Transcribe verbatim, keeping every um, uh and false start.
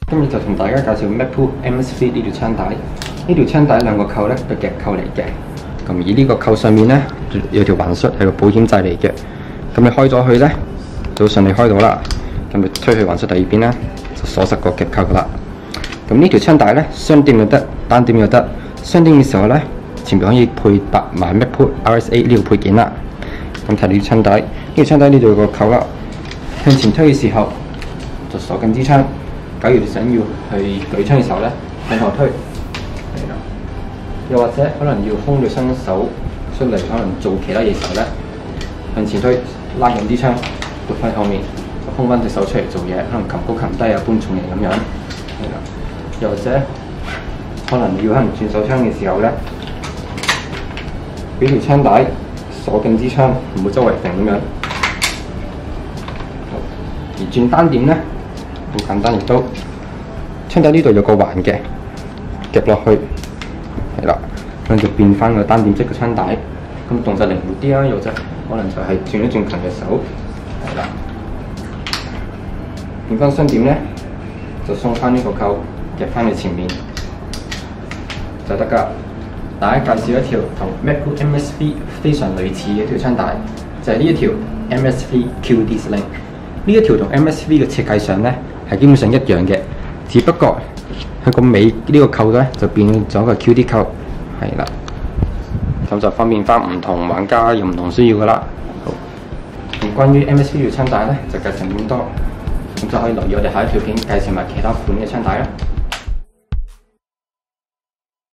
今日就同大家介紹 MacBook M S V 呢條槍帶。呢條槍帶兩個扣咧都夾扣嚟嘅。咁而呢個扣上面咧有條環恤係個保險掣嚟嘅。咁你開咗佢咧就順利開到啦。咁你推去環恤第二邊咧就鎖實個夾扣噶啦。咁呢條槍帶咧雙點又得，單點又得。雙點嘅時候咧前面可以配搭埋 MacBook R S A 呢個配件啦。咁睇呢條槍帶，呢條槍帶呢度有個扣啦，向前推嘅時候就鎖緊支槍。假如你想要去舉槍嘅時候咧，向後推，係啦。又或者可能要空咗雙手出嚟，可能做其他嘢時候咧，向前推，拉緊支槍，撥翻後面，就空翻隻手出嚟做嘢，可能擒高擒低啊，搬重型咁樣，係啦。又或者可能要可能轉手槍嘅時候咧，俾條槍帶鎖緊支槍，唔會周圍揈咁樣。而轉單點咧，好簡單，亦都槍帶呢度有個環嘅，夾落去，係啦，咁就變翻個單點式嘅槍帶。咁動作靈活啲啦，又或者可能就係轉一轉近嘅手，係啦。變翻雙點咧，就鬆翻呢個扣，夾翻去前面就得㗎。大家介紹一條同 MacBook M S V 非常類似嘅一條槍帶，就係呢一條 M S V Q D Sling。呢一條同 M S V 嘅設計上咧係基本上一樣嘅，只不過佢個尾呢個扣咧就變咗個 Q D 扣，係啦，咁就方便翻唔同玩家有唔同需要噶啦。好，咁關於 M S V 條槍帶咧就介紹咁多，咁就可以留意我哋下一條片介紹埋其他款嘅槍帶啦。